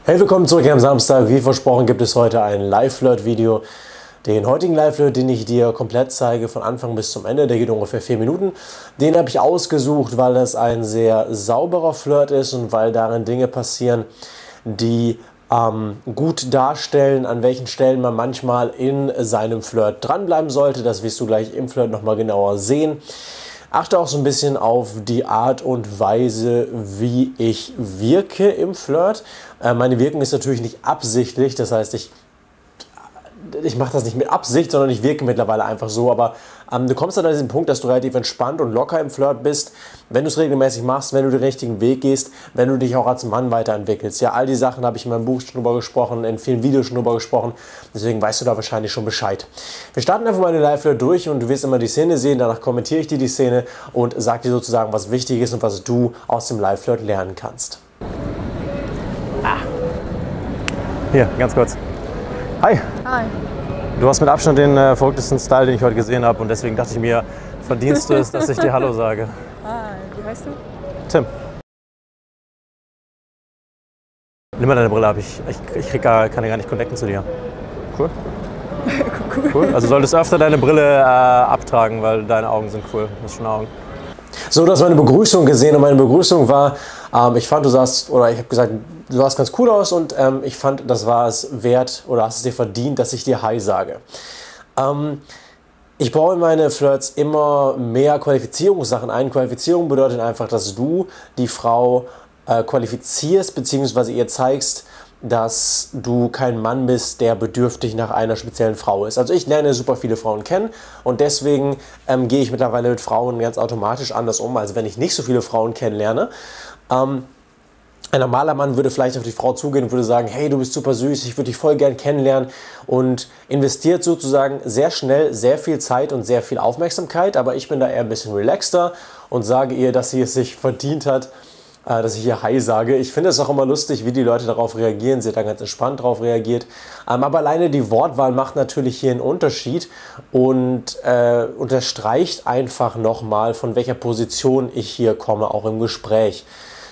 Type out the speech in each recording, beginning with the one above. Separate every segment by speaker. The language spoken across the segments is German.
Speaker 1: Hey, willkommen zurück am Samstag. Wie versprochen gibt es heute ein Live-Flirt-Video. Den heutigen Live-Flirt, den ich dir komplett zeige, von Anfang bis zum Ende, der geht ungefähr 4 Minuten. Den habe ich ausgesucht, weil es ein sehr sauberer Flirt ist und weil darin Dinge passieren, die gut darstellen, an welchen Stellen man manchmal in seinem Flirt dranbleiben sollte. Das wirst du gleich im Flirt nochmal genauer sehen. Achte auch so ein bisschen auf die Art und Weise, wie ich wirke im Flirt. Meine Wirkung ist natürlich nicht absichtlich, das heißt, ich mache das nicht mit Absicht, sondern ich wirke mittlerweile einfach so. Aber du kommst dann an diesen Punkt, dass du relativ entspannt und locker im Flirt bist, wenn du es regelmäßig machst, wenn du den richtigen Weg gehst, wenn du dich auch als Mann weiterentwickelst. Ja, all die Sachen habe ich in meinem Buch schon drüber gesprochen, in vielen Videos schon drüber gesprochen. Deswegen weißt du da wahrscheinlich schon Bescheid. Wir starten einfach mal den Live-Flirt durch und du wirst immer die Szene sehen. Danach kommentiere ich dir die Szene und sage dir sozusagen, was wichtig ist und was du aus dem Live-Flirt lernen kannst. Hier, ganz kurz. Hi.
Speaker 2: Hi.
Speaker 1: Du hast mit Abstand den verrücktesten Style, den ich heute gesehen habe und deswegen dachte ich mir, verdienst du es, dass ich dir Hallo sage.
Speaker 2: Hi, wie heißt du?
Speaker 1: Tim. Nimm mal deine Brille ab, ich kann ja gar nicht connecten zu dir. Cool? Cool. Also solltest du öfter deine Brille abtragen, weil deine Augen sind cool. Das sind schon Augen. So, du hast meine Begrüßung gesehen und meine Begrüßung war, ich fand, ich habe gesagt, du sahst ganz cool aus und ich fand, das war es wert oder hast es dir verdient, dass ich dir Hi sage. Ich baue in meine Flirts immer mehr Qualifizierungssachen ein. Qualifizierung bedeutet einfach, dass du die Frau qualifizierst bzw. ihr zeigst, dass du kein Mann bist, der bedürftig nach einer speziellen Frau ist. Also ich lerne super viele Frauen kennen und deswegen gehe ich mittlerweile mit Frauen ganz automatisch anders um, als wenn ich nicht so viele Frauen kennenlerne. Ein normaler Mann würde vielleicht auf die Frau zugehen und würde sagen, hey, du bist super süß, ich würde dich voll gern kennenlernen und investiert sozusagen sehr schnell sehr viel Zeit und sehr viel Aufmerksamkeit, aber ich bin da eher ein bisschen relaxter und sage ihr, dass sie es sich verdient hat, dass ich hier Hi sage. Ich finde es auch immer lustig, wie die Leute darauf reagieren. Sie hat dann ganz entspannt darauf reagiert. Aber alleine die Wortwahl macht natürlich hier einen Unterschied und unterstreicht einfach nochmal, von welcher Position ich hier komme, auch im Gespräch.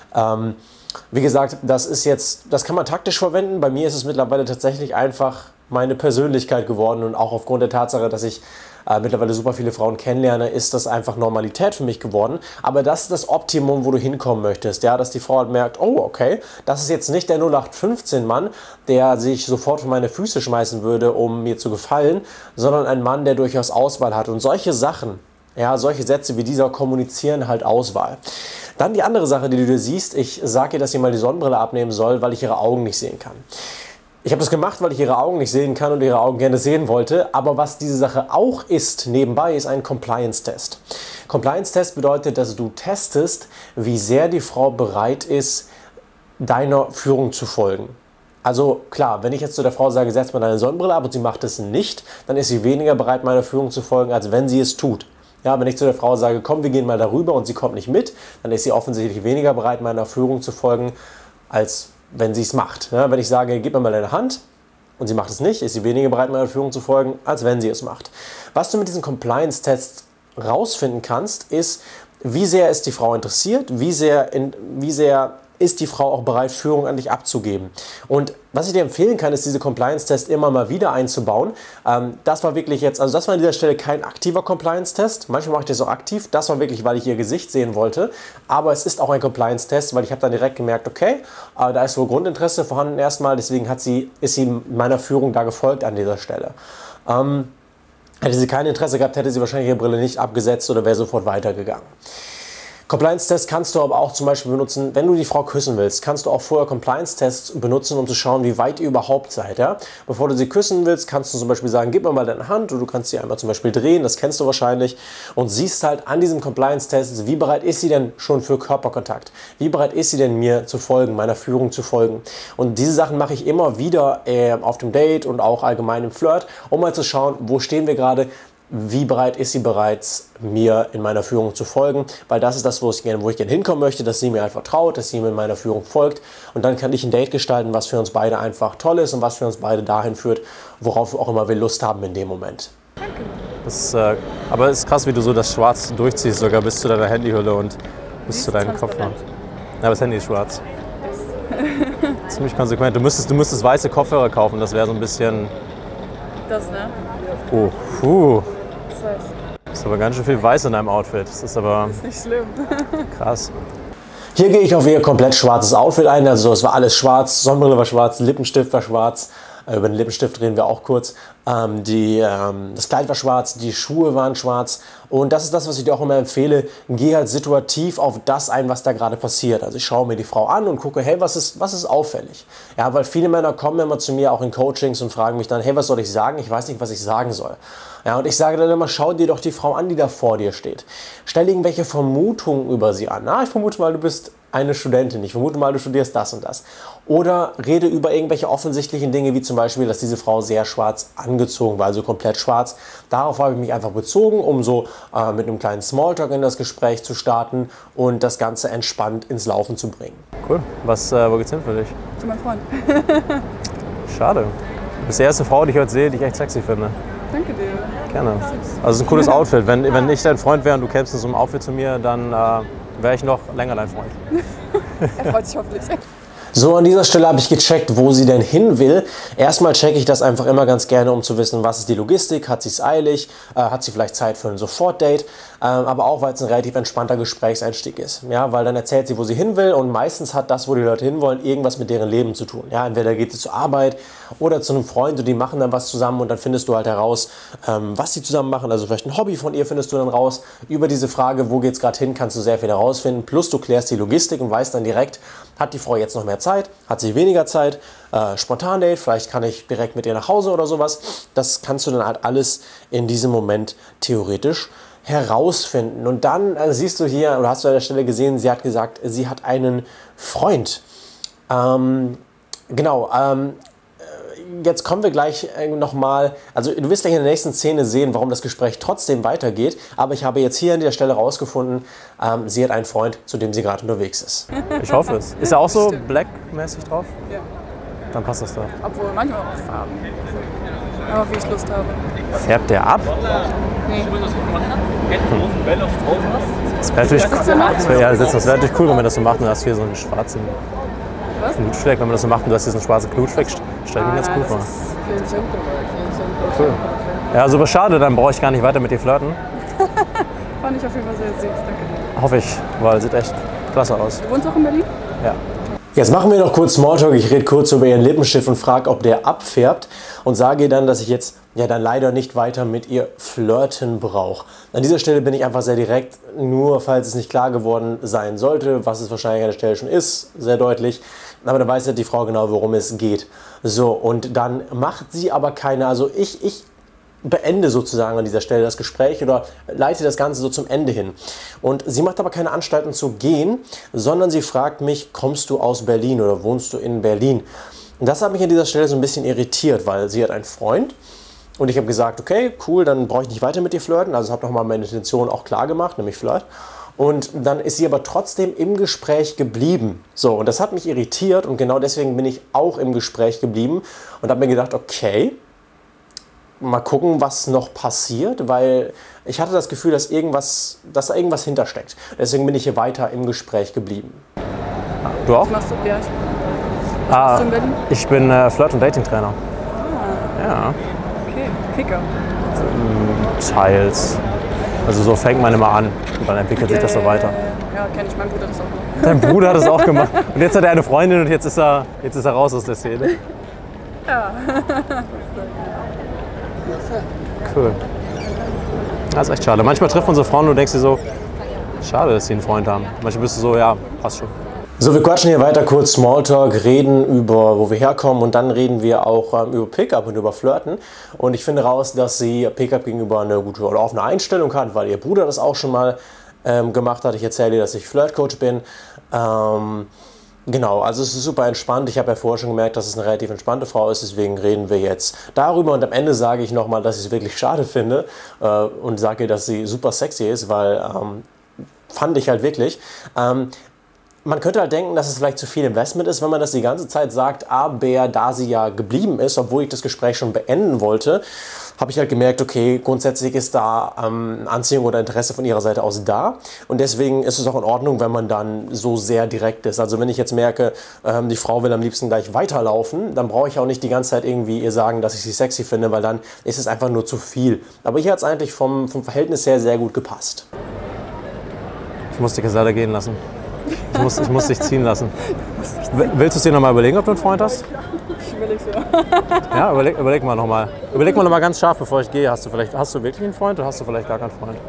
Speaker 1: Wie gesagt, das kann man taktisch verwenden. Bei mir ist es mittlerweile tatsächlich einfach meine Persönlichkeit geworden und auch aufgrund der Tatsache, dass ich mittlerweile super viele Frauen kennenlerne, ist das einfach Normalität für mich geworden. Aber das ist das Optimum, wo du hinkommen möchtest. Ja, dass die Frau halt merkt, oh, okay, das ist jetzt nicht der 0815-Mann, der sich sofort vor meine Füße schmeißen würde, um mir zu gefallen, sondern ein Mann, der durchaus Auswahl hat. Und solche Sachen, ja, solche Sätze wie dieser kommunizieren halt Auswahl. Dann die andere Sache, die du dir siehst, ich sage ihr, dass sie mal die Sonnenbrille abnehmen soll, weil ich ihre Augen nicht sehen kann. Ich habe das gemacht, weil ich ihre Augen nicht sehen kann und ihre Augen gerne sehen wollte. Aber was diese Sache auch ist, nebenbei, ist ein Compliance-Test. Compliance-Test bedeutet, dass du testest, wie sehr die Frau bereit ist, deiner Führung zu folgen. Also klar, wenn ich jetzt zu der Frau sage, setz mal deine Sonnenbrille ab und sie macht es nicht, dann ist sie weniger bereit, meiner Führung zu folgen, als wenn sie es tut. Ja, wenn ich zu der Frau sage, komm, wir gehen mal darüber und sie kommt nicht mit, dann ist sie offensichtlich weniger bereit, meiner Führung zu folgen, als wenn sie es macht. Ja, wenn ich sage, gib mir mal deine Hand und sie macht es nicht, ist sie weniger bereit, meiner Führung zu folgen, als wenn sie es macht. Was du mit diesen Compliance-Tests rausfinden kannst, ist, wie sehr ist die Frau interessiert, wie sehr ist die Frau auch bereit, Führung an dich abzugeben. Und was ich dir empfehlen kann, ist, diese Compliance-Test immer mal wieder einzubauen. Das war wirklich jetzt, also das war an dieser Stelle kein aktiver Compliance-Test. Manchmal mache ich das auch aktiv. Das war wirklich, weil ich ihr Gesicht sehen wollte. Aber es ist auch ein Compliance-Test, weil ich habe dann direkt gemerkt, okay, da ist wohl Grundinteresse vorhanden erstmal. Deswegen ist sie meiner Führung da gefolgt an dieser Stelle. Hätte sie kein Interesse gehabt, hätte sie wahrscheinlich ihre Brille nicht abgesetzt oder wäre sofort weitergegangen. Compliance-Test kannst du aber auch zum Beispiel benutzen, wenn du die Frau küssen willst, kannst du auch vorher Compliance-Tests benutzen, um zu schauen, wie weit ihr überhaupt seid. Ja? Bevor du sie küssen willst, kannst du zum Beispiel sagen, gib mir mal deine Hand, oder du kannst sie einmal zum Beispiel drehen, das kennst du wahrscheinlich, und siehst halt an diesem Compliance-Test, wie bereit ist sie denn schon für Körperkontakt? Wie bereit ist sie denn, mir zu folgen, meiner Führung zu folgen? Und diese Sachen mache ich immer wieder auf dem Date und auch allgemein im Flirt, um mal zu schauen, wo stehen wir gerade, wie bereit ist sie bereits, mir in meiner Führung zu folgen, weil das ist das, wo ich gerne hinkommen möchte, dass sie mir halt vertraut, dass sie mir in meiner Führung folgt, und dann kann ich ein Date gestalten, was für uns beide einfach toll ist und was für uns beide dahin führt, worauf auch immer wir Lust haben in dem Moment.
Speaker 2: Danke.
Speaker 1: Aber es ist krass, wie du so das Schwarz durchziehst, sogar bis zu deiner Handyhülle und bis zu deinem Kopf. Ja, das Handy ist schwarz.
Speaker 2: Ziemlich konsequent. Du müsstest weiße Kopfhörer kaufen, das wäre so ein bisschen...
Speaker 3: Das, ne?
Speaker 2: Oh,
Speaker 3: Das weiß.
Speaker 2: ist aber ganz schön viel Weiß in deinem Outfit. Das ist aber
Speaker 3: Ist nicht schlimm.
Speaker 2: krass.
Speaker 1: Hier gehe ich auf ihr komplett schwarzes Outfit ein, also es war alles schwarz, Sonnenbrille war schwarz, Lippenstift war schwarz, über den Lippenstift reden wir auch kurz, das Kleid war schwarz, die Schuhe waren schwarz und das ist das, was ich dir auch immer empfehle, geh halt situativ auf das ein, was da gerade passiert. Also ich schaue mir die Frau an und gucke, hey, was ist auffällig? Ja, weil viele Männer kommen immer zu mir auch in Coachings und fragen mich dann, hey, was soll ich sagen? Ich weiß nicht, was ich sagen soll. Ja, und ich sage dann immer, schau dir doch die Frau an, die da vor dir steht. Stell irgendwelche Vermutungen über sie an. Ich vermute mal, du bist eine Studentin. Ich vermute mal, du studierst das und das. Oder rede über irgendwelche offensichtlichen Dinge, wie zum Beispiel, dass diese Frau sehr schwarz angezogen war, also komplett schwarz. Darauf habe ich mich einfach bezogen, um so mit einem kleinen Smalltalk in das Gespräch zu starten und das Ganze entspannt ins Laufen zu bringen.
Speaker 2: Cool. Wo geht's hin für dich?
Speaker 3: Zu meinem Freund.
Speaker 2: Schade. Du bist die erste Frau, die ich heute sehe, die ich echt sexy finde.
Speaker 3: Danke dir.
Speaker 2: Gerne. Also es ist ein cooles Outfit. Wenn ich dein Freund wäre und du kämst in so einem Outfit zu mir, dann wäre ich noch länger dein Freund.
Speaker 3: Er freut sich hoffentlich.
Speaker 1: So, an dieser Stelle habe ich gecheckt, wo sie denn hin will. Erstmal checke ich das einfach immer ganz gerne, um zu wissen, was ist die Logistik, hat sie es eilig, hat sie vielleicht Zeit für ein Sofort-Date, aber auch, weil es ein relativ entspannter Gesprächseinstieg ist. Ja, weil dann erzählt sie, wo sie hin will und meistens hat das, wo die Leute hinwollen, irgendwas mit deren Leben zu tun. Ja, entweder geht sie zur Arbeit oder zu einem Freund und die machen dann was zusammen und dann findest du halt heraus, was sie zusammen machen. Also vielleicht ein Hobby von ihr findest du dann raus. Über diese Frage, wo geht es gerade hin, kannst du sehr viel herausfinden. Plus du klärst die Logistik und weißt dann direkt, hat die Frau jetzt noch mehr Zeit, hat sie weniger Zeit, Spontan-Date, vielleicht kann ich direkt mit ihr nach Hause oder sowas. Das kannst du dann halt alles in diesem Moment theoretisch herausfinden. Und dann siehst du hier, oder hast du an der Stelle gesehen, sie hat gesagt, sie hat einen Freund. Jetzt kommen wir gleich nochmal, also du wirst gleich in der nächsten Szene sehen, warum das Gespräch trotzdem weitergeht, aber ich habe jetzt hier an der Stelle rausgefunden, sie hat einen Freund, zu dem sie gerade unterwegs ist.
Speaker 2: Ich hoffe es. Ist er auch so black-mäßig drauf?
Speaker 3: Ja.
Speaker 2: Dann passt das doch.
Speaker 3: Obwohl manchmal auch Farben. Aber wie ich Lust habe.
Speaker 2: Färbt der ab?
Speaker 3: Nee.
Speaker 2: Das wäre natürlich cool, wenn man das so macht und du hast hier so einen schwarzen
Speaker 3: Was?
Speaker 2: Knutschfleck. Wenn man das so macht und du hast hier so einen schwarzen Knutschfleck, stell ich mir ganz cool vor. Cool. Ja, super schade, dann brauche ich gar nicht weiter mit dir flirten.
Speaker 3: Fand ich auf jeden Fall sehr süß, danke.
Speaker 2: Hoffe ich, weil sieht echt klasse aus.
Speaker 3: Du wohnst auch in Berlin?
Speaker 2: Ja.
Speaker 1: Jetzt machen wir noch kurz Smalltalk. Ich rede kurz über ihren Lippenstift und frage, ob der abfärbt und sage ihr dann, dass ich jetzt ja dann leider nicht weiter mit ihr flirten brauche. An dieser Stelle bin ich einfach sehr direkt, nur falls es nicht klar geworden sein sollte, was es wahrscheinlich an der Stelle schon ist, sehr deutlich. Aber dann weiß ja die Frau genau, worum es geht. So, und dann macht sie aber keine, also ich beende sozusagen an dieser Stelle das Gespräch oder leite das Ganze so zum Ende hin. Und sie macht aber keine Anstalten zu gehen, sondern sie fragt mich, kommst du aus Berlin oder wohnst du in Berlin? Und das hat mich an dieser Stelle so ein bisschen irritiert, weil sie hat einen Freund und ich habe gesagt, okay, cool, dann brauche ich nicht weiter mit dir flirten. Also habe nochmal meine Intention auch klar gemacht, nämlich Flirt. Und dann ist sie aber trotzdem im Gespräch geblieben. So, und das hat mich irritiert und genau deswegen bin ich auch im Gespräch geblieben und habe mir gedacht, okay, mal gucken, was noch passiert, weil ich hatte das Gefühl, dass da irgendwas hintersteckt. Deswegen bin ich hier weiter im Gespräch geblieben.
Speaker 2: Du auch?
Speaker 3: Was machst du? Ja. Was machst du in Berlin?
Speaker 2: Ich bin Flirt- und Dating-Trainer. Ja,
Speaker 3: Okay, Kicker.
Speaker 2: teils. Also so fängt man immer an und dann entwickelt sich das so weiter.
Speaker 3: Ja, kenne ich. Mein Bruder das auch noch.
Speaker 2: Dein Bruder hat es auch gemacht. Und jetzt hat er eine Freundin und jetzt ist er raus aus der Szene.
Speaker 3: Ja.
Speaker 2: Cool. Das ist echt schade. Manchmal trifft man so Frauen und du denkst dir so, schade, dass sie einen Freund haben. Manchmal bist du so, ja, passt schon.
Speaker 1: So, wir quatschen hier weiter kurz Smalltalk, reden über, wo wir herkommen und dann reden wir auch über Pickup und über Flirten. Und ich finde raus, dass sie Pickup gegenüber eine gute oder offene Einstellung hat, weil ihr Bruder das auch schon mal gemacht hat. Ich erzähle ihr, dass ich Flirtcoach bin. Genau, also es ist super entspannt. Ich habe ja vorher schon gemerkt, dass es eine relativ entspannte Frau ist, deswegen reden wir jetzt darüber. Und am Ende sage ich nochmal, dass ich es wirklich schade finde und sage ihr, dass sie super sexy ist, weil fand ich halt wirklich. Man könnte halt denken, dass es vielleicht zu viel Investment ist, wenn man das die ganze Zeit sagt, aber da sie ja geblieben ist, obwohl ich das Gespräch schon beenden wollte, habe ich halt gemerkt, okay, grundsätzlich ist da Anziehung oder Interesse von ihrer Seite aus da. Und deswegen ist es auch in Ordnung, wenn man dann so sehr direkt ist. Also wenn ich jetzt merke, die Frau will am liebsten gleich weiterlaufen, dann brauche ich auch nicht die ganze Zeit irgendwie ihr sagen, dass ich sie sexy finde, weil dann ist es einfach nur zu viel. Aber hier hat es eigentlich vom Verhältnis her sehr gut gepasst.
Speaker 2: Ich muss dich jetzt leider gehen lassen. Ich muss dich ziehen lassen. Willst du es dir nochmal überlegen, ob du einen Freund hast?
Speaker 3: Ich überleg's ja.
Speaker 2: Ja, überleg mal nochmal. Überleg mal nochmal ganz scharf, bevor ich gehe. Hast du wirklich einen Freund oder hast du vielleicht gar keinen Freund?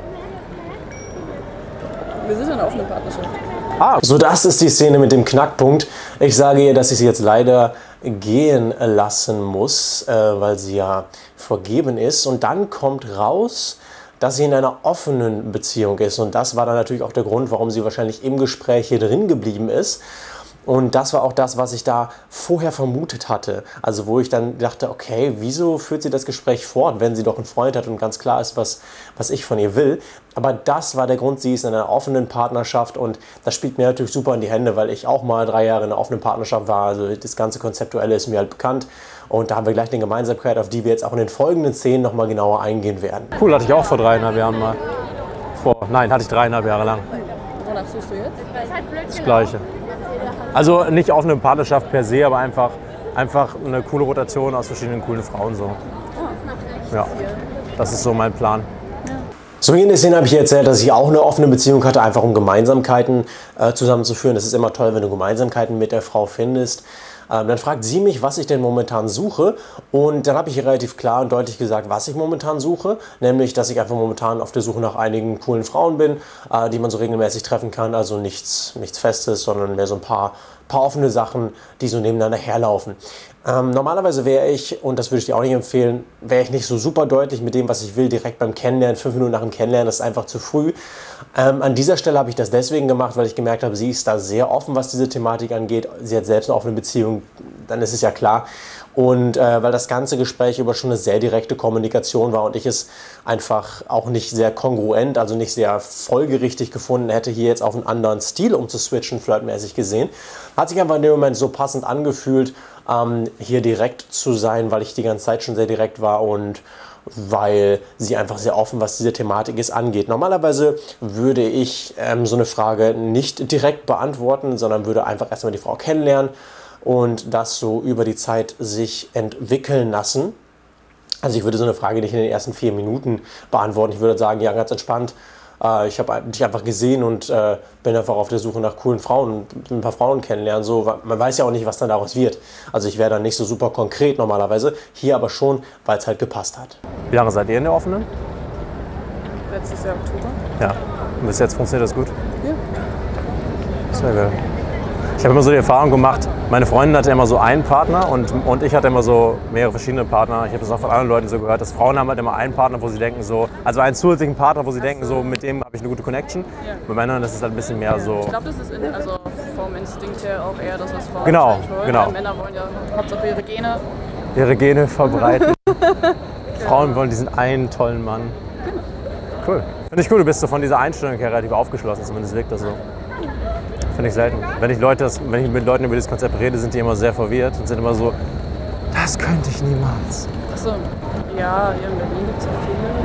Speaker 3: Wir sind in einer offenen Partnerschaft.
Speaker 1: So, das ist die Szene mit dem Knackpunkt. Ich sage ihr, dass ich sie jetzt leider gehen lassen muss, weil sie ja vergeben ist. Und dann kommt raus, dass sie in einer offenen Beziehung ist. Und das war dann natürlich auch der Grund, warum sie wahrscheinlich im Gespräch hier drin geblieben ist. Und das war auch das, was ich da vorher vermutet hatte. Also wo ich dann dachte, okay, wieso führt sie das Gespräch fort, wenn sie doch einen Freund hat und ganz klar ist, was ich von ihr will. Aber das war der Grund, sie ist in einer offenen Partnerschaft und das spielt mir natürlich super in die Hände, weil ich auch mal 3 Jahre in einer offenen Partnerschaft war. Also das ganze Konzeptuelle ist mir halt bekannt. Und da haben wir gleich eine Gemeinsamkeit, auf die wir jetzt auch in den folgenden Szenen nochmal genauer eingehen werden.
Speaker 2: Cool, hatte ich auch vor 3,5 Jahren mal. Hatte ich 3,5 Jahre lang.
Speaker 3: Wonach suchst du jetzt?
Speaker 2: Das Gleiche. Also nicht offene Partnerschaft per se, aber einfach eine coole Rotation aus verschiedenen coolen Frauen so. Ja, das ist so mein Plan.
Speaker 1: Zu Beginn der Szene habe ich ihr erzählt, dass ich auch eine offene Beziehung hatte, einfach um Gemeinsamkeiten zusammenzuführen. Es ist immer toll, wenn du Gemeinsamkeiten mit der Frau findest. Dann fragt sie mich, was ich denn momentan suche, und dann habe ich ihr relativ klar und deutlich gesagt, was ich momentan suche, nämlich, dass ich einfach momentan auf der Suche nach einigen coolen Frauen bin, die man so regelmäßig treffen kann, also nichts Festes, sondern mehr so ein paar offene Sachen, die so nebeneinander herlaufen. Normalerweise wäre ich, und das würde ich dir auch nicht empfehlen, wäre ich nicht so super deutlich mit dem, was ich will, direkt beim Kennenlernen, 5 Minuten nach dem Kennenlernen, das ist einfach zu früh. An dieser Stelle habe ich das deswegen gemacht, weil ich gemerkt habe, sie ist da sehr offen, was diese Thematik angeht. Sie hat selbst eine offene Beziehung, dann ist es ja klar. Und weil das ganze Gespräch über schon eine sehr direkte Kommunikation war und ich es einfach auch nicht sehr kongruent, also nicht sehr folgerichtig gefunden hätte, hier jetzt auf einen anderen Stil umzuswitchen, flirtmäßig gesehen, hat sich einfach in dem Moment so passend angefühlt, hier direkt zu sein, weil ich die ganze Zeit schon sehr direkt war und weil sie einfach sehr offen, was diese Thematik ist, angeht. Normalerweise würde ich so eine Frage nicht direkt beantworten, sondern würde einfach erstmal die Frau kennenlernen und das so über die Zeit sich entwickeln lassen. Also ich würde so eine Frage nicht in den ersten 4 Minuten beantworten. Ich würde sagen, ja, ganz entspannt. Ich habe dich einfach gesehen und bin einfach auf der Suche nach coolen Frauen und ein paar Frauen kennenlernen. So, man weiß ja auch nicht, was dann daraus wird. Also ich wäre dann nicht so super konkret normalerweise, hier aber schon, weil es halt gepasst hat.
Speaker 2: Wie lange seid ihr in der offenen?
Speaker 3: Letztes Jahr Oktober.
Speaker 2: Ja. Und bis jetzt funktioniert das gut?
Speaker 3: Ja.
Speaker 2: Sehr geil. Ich habe immer so die Erfahrung gemacht, meine Freundin hatte immer so einen Partner und ich hatte immer so mehrere verschiedene Partner. Ich habe das auch von anderen Leuten so gehört, dass Frauen haben halt immer einen Partner, wo sie denken so, also einen zusätzlichen Partner, wo sie denken so, mit dem habe ich eine gute Connection. Ja. Bei Männern ist es halt ein bisschen mehr so.
Speaker 3: Ich glaube, das ist also vom Instinkt her auch eher das, was Frauen
Speaker 2: genau,
Speaker 3: wollen.
Speaker 2: genau.
Speaker 3: Männer wollen ja Hauptsache ihre Gene.
Speaker 2: Ihre Gene verbreiten. Frauen wollen diesen einen tollen Mann.
Speaker 3: Genau.
Speaker 2: Cool. Finde ich cool, du bist so von dieser Einstellung her relativ aufgeschlossen, zumindest wirkt das so. Finde ich selten. Wenn ich mit Leuten über dieses Konzept rede, sind die immer sehr verwirrt und sind immer so, das könnte ich niemals.
Speaker 3: Achso, ja, hier in Berlin gibt es ja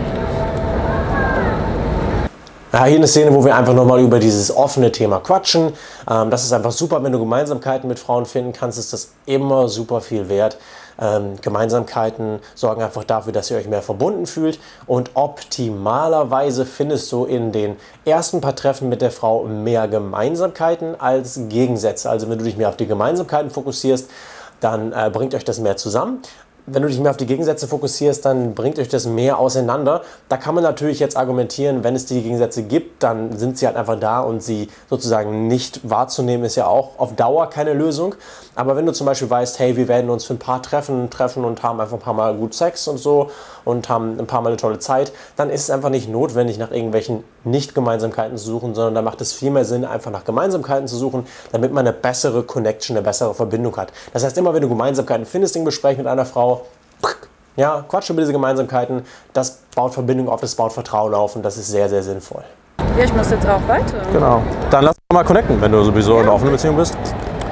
Speaker 3: viele.
Speaker 1: Ja, hier eine Szene, wo wir einfach nochmal über dieses offene Thema quatschen. Das ist einfach super, wenn du Gemeinsamkeiten mit Frauen finden kannst, ist das immer super viel wert. Gemeinsamkeiten sorgen einfach dafür, dass ihr euch mehr verbunden fühlt und optimalerweise findest du in den ersten paar Treffen mit der Frau mehr Gemeinsamkeiten als Gegensätze. Also wenn du dich mehr auf die Gemeinsamkeiten fokussierst, dann bringt euch das mehr zusammen. Wenn du dich mehr auf die Gegensätze fokussierst, dann bringt euch das mehr auseinander. Da kann man natürlich jetzt argumentieren, wenn es die Gegensätze gibt, dann sind sie halt einfach da und sie sozusagen nicht wahrzunehmen, ist ja auch auf Dauer keine Lösung. Aber wenn du zum Beispiel weißt, hey, wir werden uns für ein paar treffen und haben einfach ein paar Mal gut Sex und so und haben ein paar Mal eine tolle Zeit, dann ist es einfach nicht notwendig, nach irgendwelchen Nicht-Gemeinsamkeiten zu suchen, sondern da macht es viel mehr Sinn, einfach nach Gemeinsamkeiten zu suchen, damit man eine bessere Connection, eine bessere Verbindung hat. Das heißt, immer wenn du Gemeinsamkeiten findest im Gespräch mit einer Frau, ja, quatsch über diese Gemeinsamkeiten, das baut Verbindung auf, das baut Vertrauen auf und das ist sehr, sehr sinnvoll.
Speaker 3: Ja, ich muss jetzt auch weiter.
Speaker 2: Genau. Dann lass uns mal connecten, wenn du sowieso in einer offenen Beziehung bist.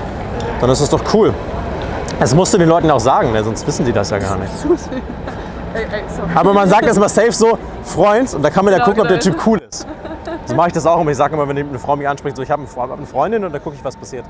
Speaker 2: Dann ist das doch cool. Das musst du den Leuten auch sagen, ne? Sonst wissen die das ja gar nicht.
Speaker 3: sorry.
Speaker 2: Aber man sagt erstmal safe so, Freund, und da kann man ja
Speaker 3: Genau,
Speaker 2: gucken, ob der
Speaker 3: genau.
Speaker 2: Typ cool ist. So mache ich das auch immer. Ich sage immer, wenn eine Frau mich anspricht, so, ich habe eine Freundin und dann gucke ich, was passiert.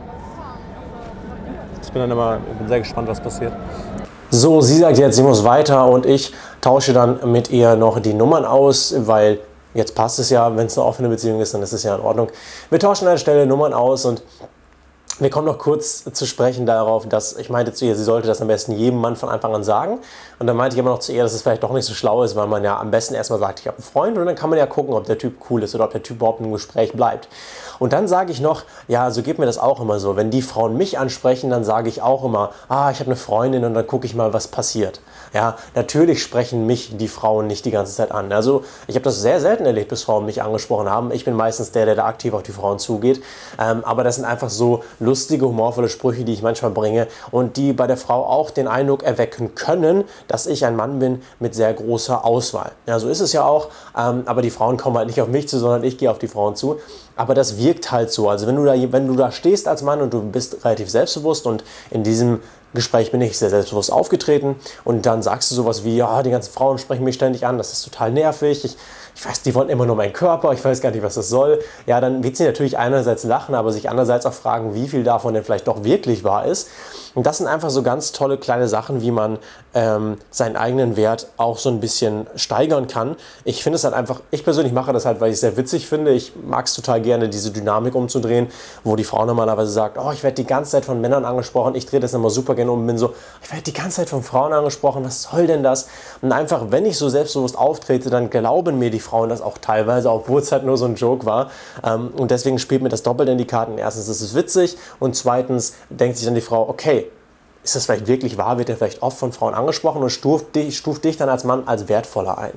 Speaker 2: Ich bin sehr gespannt, was passiert.
Speaker 1: So, sie sagt jetzt, sie muss weiter und ich tausche dann mit ihr noch die Nummern aus, weil jetzt passt es ja, wenn es eine offene Beziehung ist, dann ist es ja in Ordnung. Wir tauschen an der Stelle Nummern aus und wir kommen noch kurz zu sprechen darauf, dass ich meinte zu ihr, sie sollte das am besten jedem Mann von Anfang an sagen. Und dann meinte ich immer noch zu ihr, dass es vielleicht doch nicht so schlau ist, weil man ja am besten erstmal sagt, ich habe einen Freund und dann kann man ja gucken, ob der Typ cool ist oder ob der Typ überhaupt im Gespräch bleibt. Und dann sage ich noch, ja, so geht mir das auch immer so. Wenn die Frauen mich ansprechen, dann sage ich auch immer, ich habe eine Freundin und dann gucke ich mal, was passiert. Ja, natürlich sprechen mich die Frauen nicht die ganze Zeit an. Also ich habe das sehr selten erlebt, bis Frauen mich angesprochen haben. Ich bin meistens der da aktiv auf die Frauen zugeht. Aber das sind einfach so lustige, humorvolle Sprüche, die ich manchmal bringe und die bei der Frau auch den Eindruck erwecken können, dass ich ein Mann bin mit sehr großer Auswahl. Ja, so ist es ja auch. Aber die Frauen kommen halt nicht auf mich zu, sondern ich gehe auf die Frauen zu. Aber das wirkt halt so. Also wenn du da stehst als Mann und du bist relativ selbstbewusst und in diesem Gespräch bin ich sehr selbstbewusst aufgetreten und dann sagst du sowas wie, ja, die ganzen Frauen sprechen mich ständig an, das ist total nervig, ich weiß, die wollen immer nur meinen Körper, ich weiß gar nicht, was das soll. Ja, dann wird sie natürlich einerseits lachen, aber sich andererseits auch fragen, wie viel davon denn vielleicht doch wirklich wahr ist. Und das sind einfach so ganz tolle kleine Sachen, wie man seinen eigenen Wert auch so ein bisschen steigern kann. Ich finde es halt einfach, ich persönlich mache das halt, weil ich es sehr witzig finde. Ich mag es total gerne, diese Dynamik umzudrehen, wo die Frau normalerweise sagt, ich werde die ganze Zeit von Männern angesprochen. Ich drehe das immer super gerne um und bin so, ich werde die ganze Zeit von Frauen angesprochen, was soll denn das? Und einfach, wenn ich so selbstbewusst auftrete, dann glauben mir die Frauen das auch teilweise, obwohl es halt nur so ein Joke war. Und deswegen spielt mir das doppelt in die Karten. Erstens ist es witzig und zweitens denkt sich dann die Frau, okay, ist das vielleicht wirklich wahr? Wird er vielleicht oft von Frauen angesprochen und stuft dich dann als Mann als wertvoller ein?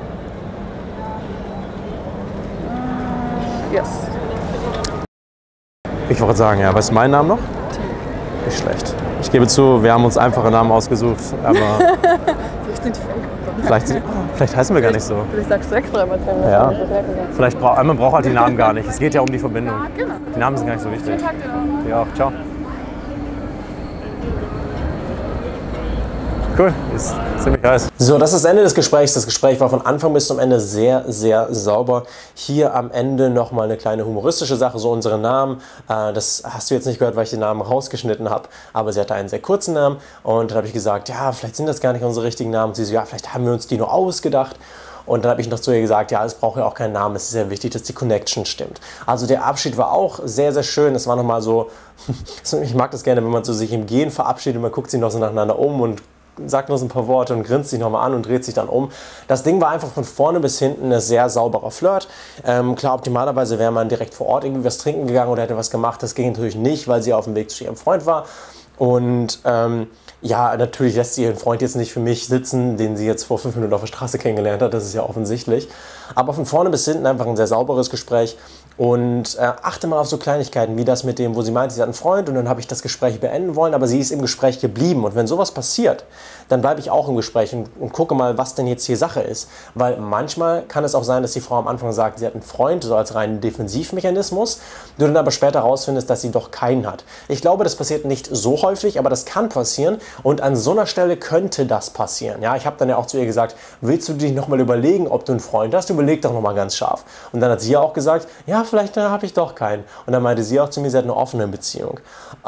Speaker 3: Yes.
Speaker 2: Ich wollte sagen, ja, weißt du meinen Namen noch? Nicht schlecht. Ich gebe zu, wir haben uns einfache Namen ausgesucht, aber
Speaker 3: Vielleicht sind die fake.
Speaker 2: vielleicht heißen wir gar nicht so.
Speaker 3: Vielleicht sagst du extra immer drin.
Speaker 2: Ja. Vielleicht man braucht halt die Namen gar nicht. Es geht ja um die Verbindung.
Speaker 3: Genau.
Speaker 2: Die Namen sind gar nicht so wichtig.
Speaker 3: Schönen Tag dir noch.
Speaker 2: Ja, ciao. Cool, ist ziemlich heiß.
Speaker 1: So, das ist das Ende des Gesprächs. Das Gespräch war von Anfang bis zum Ende sehr, sehr sauber. Hier am Ende nochmal eine kleine humoristische Sache, so unsere Namen. Das hast du jetzt nicht gehört, weil ich den Namen rausgeschnitten habe, aber sie hatte einen sehr kurzen Namen und dann habe ich gesagt, ja, vielleicht sind das gar nicht unsere richtigen Namen. Und sie so, ja, vielleicht haben wir uns die nur ausgedacht. Und dann habe ich noch zu ihr gesagt, ja, es braucht ja auch keinen Namen, es ist sehr wichtig, dass die Connection stimmt. Also der Abschied war auch sehr, sehr schön. Es war nochmal so, ich mag das gerne, wenn man so sich im Gehen verabschiedet, man guckt sich noch so nacheinander um und sagt noch so ein paar Worte und grinst sich nochmal an und dreht sich dann um. Das Ding war einfach von vorne bis hinten ein sehr sauberer Flirt. Klar, optimalerweise wäre man direkt vor Ort irgendwie was trinken gegangen oder hätte was gemacht. Das ging natürlich nicht, weil sie auf dem Weg zu ihrem Freund war. Und ja, natürlich lässt sie ihren Freund jetzt nicht für mich sitzen, den sie jetzt vor 5 Minuten auf der Straße kennengelernt hat. Das ist ja offensichtlich. Aber von vorne bis hinten einfach ein sehr sauberes Gespräch. Und achte mal auf so Kleinigkeiten wie das mit dem, wo sie meinte, sie hat einen Freund und dann habe ich das Gespräch beenden wollen, aber sie ist im Gespräch geblieben. Und wenn sowas passiert, dann bleibe ich auch im Gespräch und gucke mal, was denn jetzt hier Sache ist. Weil manchmal kann es auch sein, dass die Frau am Anfang sagt, sie hat einen Freund, so als reinen Defensivmechanismus, du dann aber später rausfindest, dass sie doch keinen hat. Ich glaube, das passiert nicht so häufig, aber das kann passieren und an so einer Stelle könnte das passieren. Ja, ich habe dann ja auch zu ihr gesagt, willst du dich nochmal überlegen, ob du einen Freund hast? Überleg doch nochmal ganz scharf. Und dann hat sie ja auch gesagt, ja, vielleicht habe ich doch keinen. Und dann meinte sie auch zu mir, sie hat eine offene Beziehung.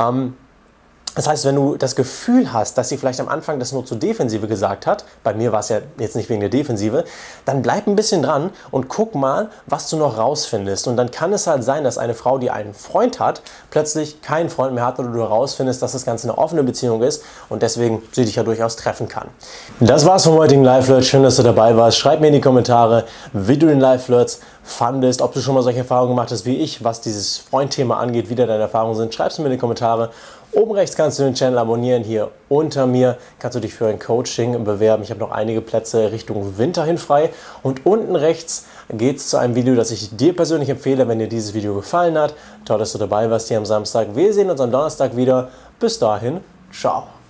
Speaker 1: Das heißt, wenn du das Gefühl hast, dass sie vielleicht am Anfang das nur zur Defensive gesagt hat, bei mir war es ja jetzt nicht wegen der Defensive, dann bleib ein bisschen dran und guck mal, was du noch rausfindest. Und dann kann es halt sein, dass eine Frau, die einen Freund hat, plötzlich keinen Freund mehr hat oder du herausfindest, dass das Ganze eine offene Beziehung ist und deswegen sie dich ja durchaus treffen kann. Das war's vom heutigen Live-Flirt. Schön, dass du dabei warst. Schreib mir in die Kommentare, wie du den Live-Flirts fandest, ob du schon mal solche Erfahrungen gemacht hast wie ich, was dieses Freund-Thema angeht, wie da deine Erfahrungen sind. Schreib es mir in die Kommentare. Oben rechts kannst du den Channel abonnieren, hier unter mir kannst du dich für ein Coaching bewerben. Ich habe noch einige Plätze Richtung Winter hin frei und unten rechts geht es zu einem Video, das ich dir persönlich empfehle, wenn dir dieses Video gefallen hat. Toll, dass du dabei warst hier am Samstag. Wir sehen uns am Donnerstag wieder. Bis dahin, ciao.